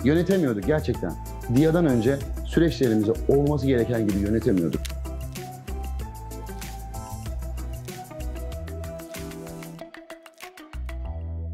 Yönetemiyorduk gerçekten. DİA'dan önce süreçlerimizi olması gereken gibi yönetemiyorduk.